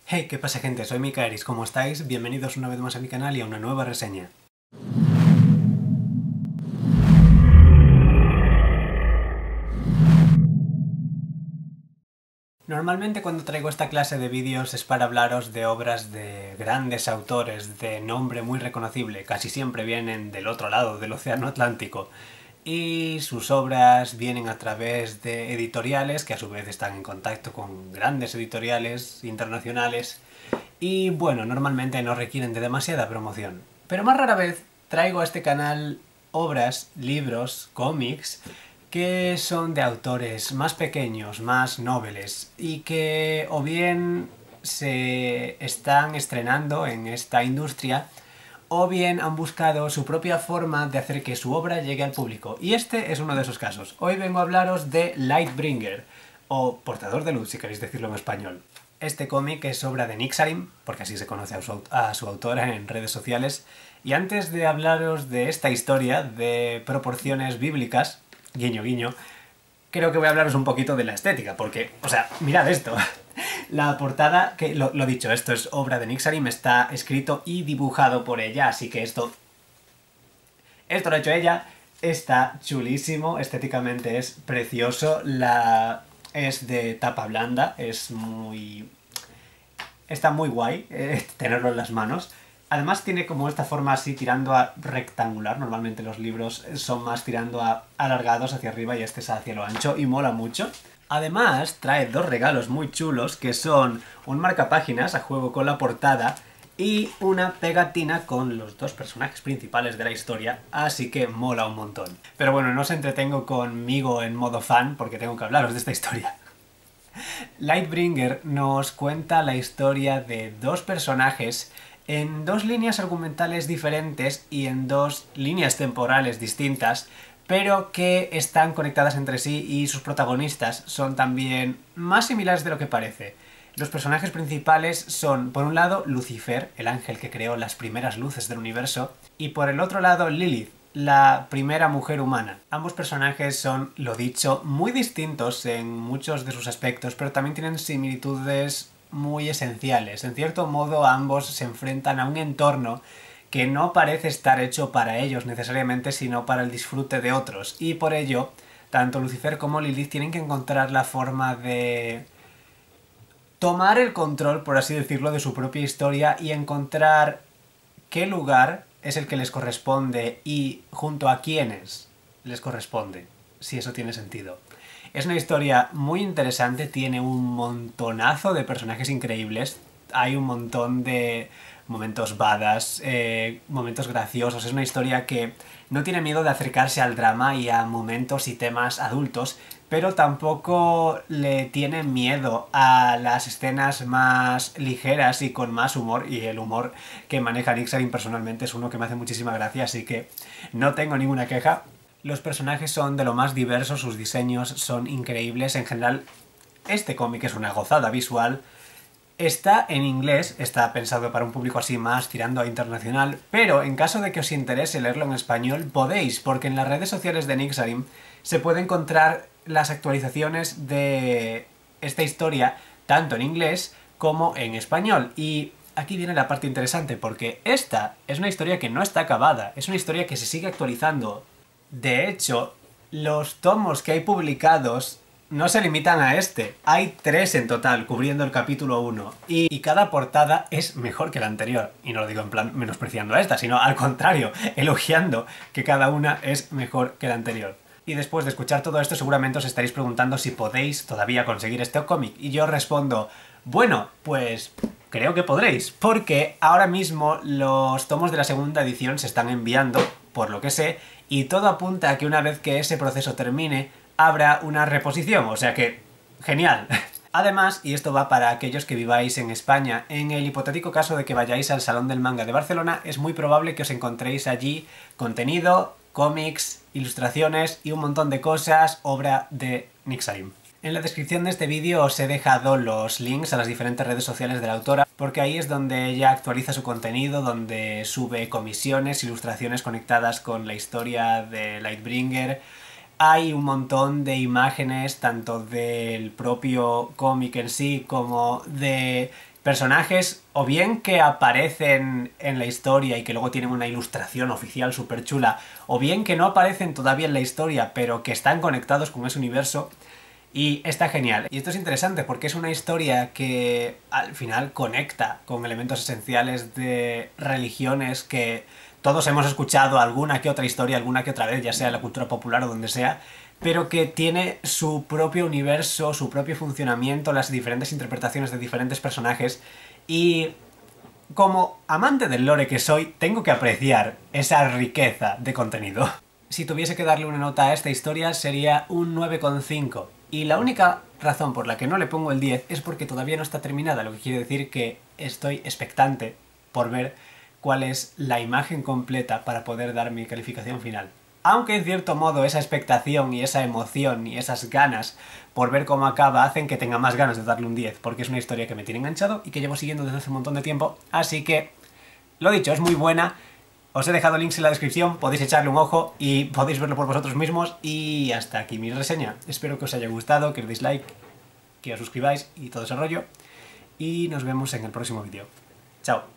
Hey, ¿qué pasa gente? Soy Mikaeris, ¿cómo estáis? Bienvenidos una vez más a mi canal y a una nueva reseña. Normalmente cuando traigo esta clase de vídeos es para hablaros de obras de grandes autores de nombre muy reconocible, casi siempre vienen del otro lado del océano Atlántico, y sus obras vienen a través de editoriales que a su vez están en contacto con grandes editoriales internacionales y bueno, normalmente no requieren de demasiada promoción. Pero más rara vez traigo a este canal obras, libros, cómics que son de autores más pequeños, más nobles y que o bien se están estrenando en esta industria o bien han buscado su propia forma de hacer que su obra llegue al público. Y este es uno de esos casos. Hoy vengo a hablaros de Lightbringer, o Portador de Luz si queréis decirlo en español. Este cómic es obra de Nick Sarim, porque así se conoce a su autora en redes sociales. Y antes de hablaros de esta historia de proporciones bíblicas, guiño guiño, creo que voy a hablaros un poquito de la estética, porque, o sea, mirad esto. La portada, que lo dicho, esto es obra de Nick Sarim, está escrito y dibujado por ella, así que esto lo ha hecho ella, está chulísimo, estéticamente es precioso, es de tapa blanda, está muy guay tenerlo en las manos. Además tiene como esta forma así tirando a rectangular, normalmente los libros son más tirando a alargados hacia arriba y este es hacia lo ancho y mola mucho. Además trae dos regalos muy chulos que son un marcapáginas a juego con la portada y una pegatina con los dos personajes principales de la historia, así que mola un montón. Pero bueno, no os entretengo conmigo en modo fan porque tengo que hablaros de esta historia. Lightbringer nos cuenta la historia de dos personajes en dos líneas argumentales diferentes y en dos líneas temporales distintas, pero que están conectadas entre sí y sus protagonistas son también más similares de lo que parece. Los personajes principales son, por un lado, Lucifer, el ángel que creó las primeras luces del universo, y por el otro lado, Lilith, la primera mujer humana. Ambos personajes son, lo dicho, muy distintos en muchos de sus aspectos, pero también tienen similitudes muy esenciales. En cierto modo, ambos se enfrentan a un entorno que no parece estar hecho para ellos necesariamente, sino para el disfrute de otros. Y por ello, tanto Lucifer como Lilith tienen que encontrar la forma de tomar el control, por así decirlo, de su propia historia y encontrar qué lugar es el que les corresponde y junto a quiénes les corresponde, si eso tiene sentido. Es una historia muy interesante, tiene un montonazo de personajes increíbles, hay un montón de momentos badass, momentos graciosos, es una historia que no tiene miedo de acercarse al drama y a momentos y temas adultos, pero tampoco le tiene miedo a las escenas más ligeras y con más humor, y el humor que maneja Nick Sarim personalmente es uno que me hace muchísima gracia, así que no tengo ninguna queja. Los personajes son de lo más diversos, sus diseños son increíbles, en general este cómic es una gozada visual. Está en inglés, está pensado para un público así más tirando a internacional, pero en caso de que os interese leerlo en español, podéis, porque en las redes sociales de Nick Sarim se puede encontrar las actualizaciones de esta historia tanto en inglés como en español. Y aquí viene la parte interesante, porque esta es una historia que no está acabada, es una historia que se sigue actualizando. De hecho, los tomos que hay publicados no se limitan a este. Hay 3 en total, cubriendo el capítulo 1. Y cada portada es mejor que la anterior. Y no lo digo en plan menospreciando a esta, sino al contrario, elogiando que cada una es mejor que la anterior. Y después de escuchar todo esto, seguramente os estaréis preguntando si podéis todavía conseguir este cómic. Y yo respondo, bueno, pues creo que podréis, porque ahora mismo los tomos de la segunda edición se están enviando, por lo que sé, y todo apunta a que una vez que ese proceso termine, habrá una reposición, o sea que, genial. Además, y esto va para aquellos que viváis en España, en el hipotético caso de que vayáis al Salón del Manga de Barcelona, es muy probable que os encontréis allí contenido, cómics, ilustraciones y un montón de cosas, obra de Nick Sarim. En la descripción de este vídeo os he dejado los links a las diferentes redes sociales de la autora, porque ahí es donde ella actualiza su contenido, donde sube comisiones, ilustraciones conectadas con la historia de Lightbringer. Hay un montón de imágenes, tanto del propio cómic en sí, como de Personajes o bien que aparecen en la historia y que luego tienen una ilustración oficial súper chula, o bien que no aparecen todavía en la historia, pero que están conectados con ese universo. Y está genial. Y esto es interesante porque es una historia que al final conecta con elementos esenciales de religiones que todos hemos escuchado alguna que otra historia, alguna que otra vez, ya sea en la cultura popular o donde sea, pero que tiene su propio universo, su propio funcionamiento, las diferentes interpretaciones de diferentes personajes. Y como amante del lore que soy, tengo que apreciar esa riqueza de contenido. Si tuviese que darle una nota a esta historia sería un 9,5. Y la única razón por la que no le pongo el 10 es porque todavía no está terminada, lo que quiere decir que estoy expectante por ver cuál es la imagen completa para poder dar mi calificación final. Aunque en cierto modo esa expectación y esa emoción y esas ganas por ver cómo acaba hacen que tenga más ganas de darle un 10, porque es una historia que me tiene enganchado y que llevo siguiendo desde hace un montón de tiempo, así que, lo dicho, es muy buena. Os he dejado links en la descripción, podéis echarle un ojo y podéis verlo por vosotros mismos. Y hasta aquí mi reseña. Espero que os haya gustado, que le deis like, que os suscribáis y todo ese rollo. Y nos vemos en el próximo vídeo. Chao.